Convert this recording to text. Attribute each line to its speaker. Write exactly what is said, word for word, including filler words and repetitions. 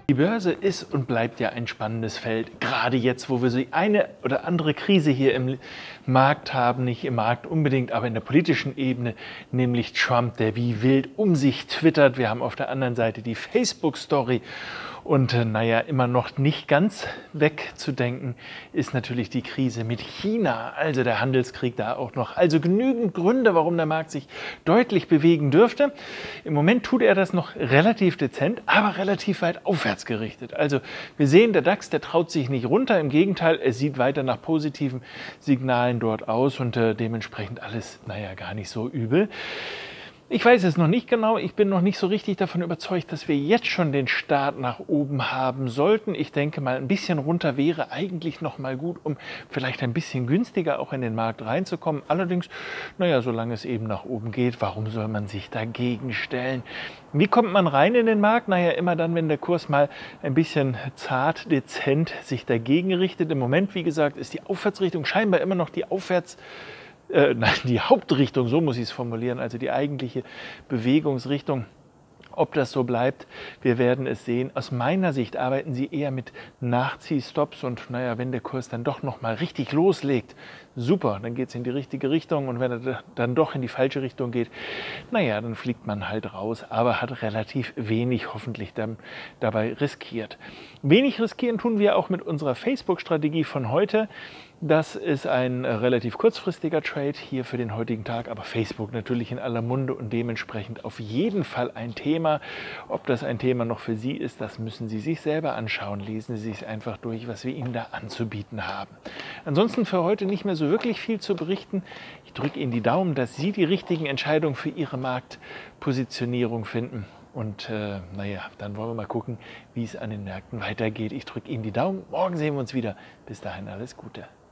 Speaker 1: Die Börse ist und bleibt ja ein spannendes Feld, gerade jetzt, wo wir so eine oder andere Krise hier im Markt haben, nicht im Markt unbedingt, aber in der politischen Ebene, nämlich Trump, der wie wild um sich twittert. Wir haben auf der anderen Seite die Facebook-Story und äh, naja, immer noch nicht ganz wegzudenken ist natürlich die Krise mit China, also der Handelskrieg da auch noch. Also genügend Gründe, warum der Markt sich deutlich bewegen dürfte. Im Moment tut er das noch relativ dezent, aber relativ weit aufwärts gerichtet. Also wir sehen, der DAX, der traut sich nicht runter, im Gegenteil, es sieht weiter nach positiven Signalen dort aus und äh, dementsprechend alles, naja, gar nicht so übel. Ich weiß es noch nicht genau, ich bin noch nicht so richtig davon überzeugt, dass wir jetzt schon den Start nach oben haben sollten. Ich denke mal, ein bisschen runter wäre eigentlich noch mal gut, um vielleicht ein bisschen günstiger auch in den Markt reinzukommen. Allerdings, naja, solange es eben nach oben geht, warum soll man sich dagegen stellen? Wie kommt man rein in den Markt? Naja, immer dann, wenn der Kurs mal ein bisschen zart, dezent sich dagegen richtet. Im Moment, wie gesagt, ist die Aufwärtsrichtung scheinbar immer noch die Aufwärts Äh, nein, die Hauptrichtung, so muss ich es formulieren, also die eigentliche Bewegungsrichtung. Ob das so bleibt, wir werden es sehen. Aus meiner Sicht arbeiten sie eher mit Nachziehstops und naja, wenn der Kurs dann doch noch mal richtig loslegt, super, dann geht es in die richtige Richtung und wenn er dann doch in die falsche Richtung geht, naja, dann fliegt man halt raus, aber hat relativ wenig hoffentlich dann dabei riskiert. Wenig riskieren tun wir auch mit unserer Facebook-Strategie von heute. Das ist ein relativ kurzfristiger Trade hier für den heutigen Tag, aber Facebook natürlich in aller Munde und dementsprechend auf jeden Fall ein Thema. Ob das ein Thema noch für Sie ist, das müssen Sie sich selber anschauen. Lesen Sie sich einfach durch, was wir Ihnen da anzubieten haben. Ansonsten für heute nicht mehr so wirklich viel zu berichten. Ich drücke Ihnen die Daumen, dass Sie die richtigen Entscheidungen für Ihre Marktpositionierung finden. Und äh, naja, dann wollen wir mal gucken, wie es an den Märkten weitergeht. Ich drücke Ihnen die Daumen. Morgen sehen wir uns wieder. Bis dahin alles Gute.